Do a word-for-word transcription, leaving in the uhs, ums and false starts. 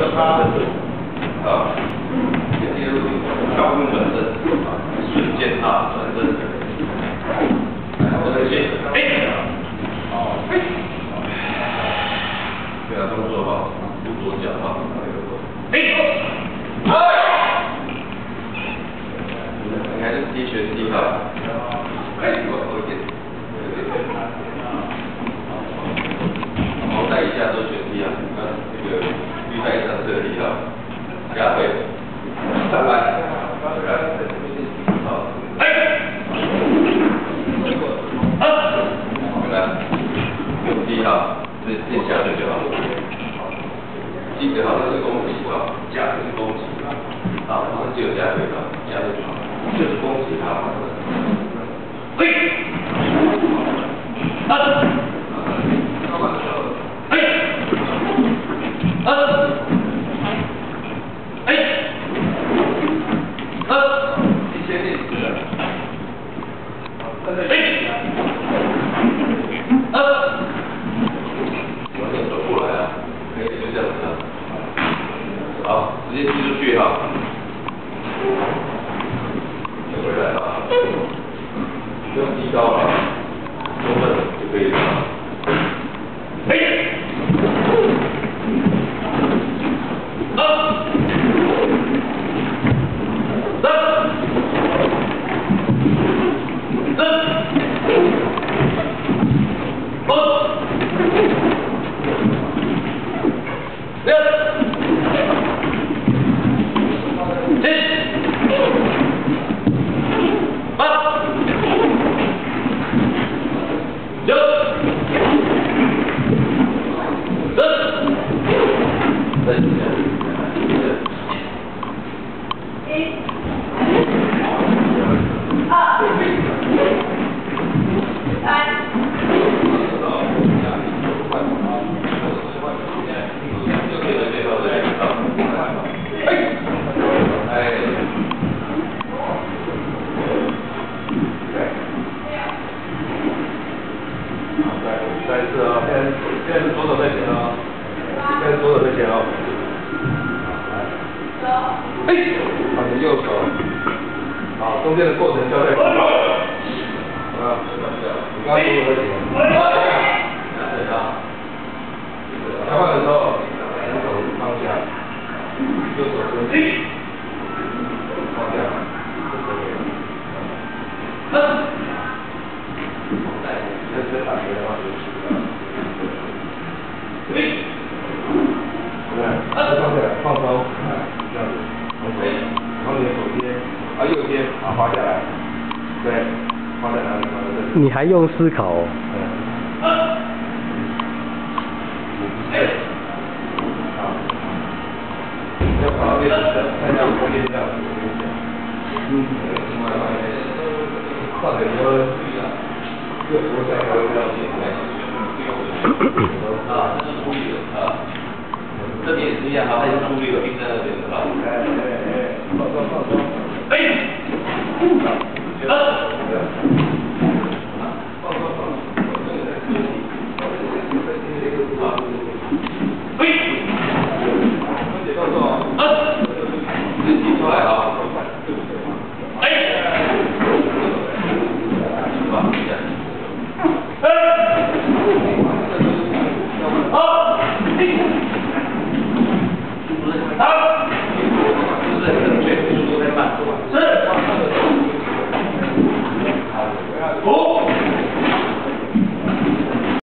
啊，进入高空转身，啊，瞬间啊转身，这些，哎，哦，哎，对啊，动作好，不左脚哈，哎，哎，应该是低旋踢哈，哎，往后一点，毛带一下都旋踢啊，那那个绿带上这里哈，夹腿，上来，好，哎，啊，来，用踢哈，这这夹腿就好，记得好像是攻击哈，夹腿是攻击，好，好像只有夹腿哈，夹腿就是攻击哈，嘿，啊。好，直接踢出去哈，回来哈，不用踢高了，中分就可以了。嘿，二，三，四，五，六。再一次啊，现在现在是左手在前啊，现在是左手在前啊。来，哎，好，你右手，好，中间的过程交代。啊，你刚刚左手在前。对啊。交换的时候，左手放下，右手伸直，放下，嗯。再再打回的话就是。对，对，放下来，放松，这样子，从手，从你的手边，啊右边，啊滑下来，对，滑在哪里？滑在这里。 你还用思考哦？ 嗯。哎，好，要把那个看下空间这样子，嗯，放点油，这个不像油比较简单。啊，这是出力的啊，这边也是一样哈，它是出力的，并在那边的哈。哎哎哎，放松放松。哎，啊。